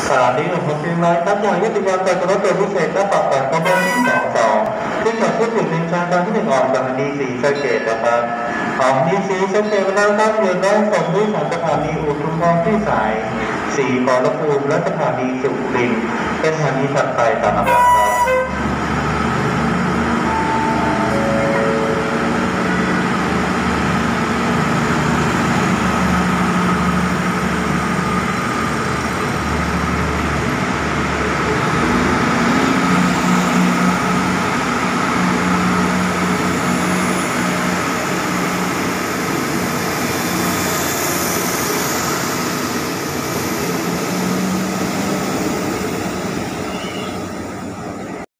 สถานีของผมเชียงรายครับหน่วยวิทยาการรถตัวพิเศษและปรับแต่งขบวนที่22ที่จะพูดถึงในชานทางที่1ออกจากสถานีศรีสะเกษนะครับสถานีศรีสะเกษแล้วครับอยู่ด้านส่งด้วยของสถานีอุทุมพรที่สายสีขอรภูมิและสถานีสุรินทร์เป็นสถานีถัดไปตามลำดับครับ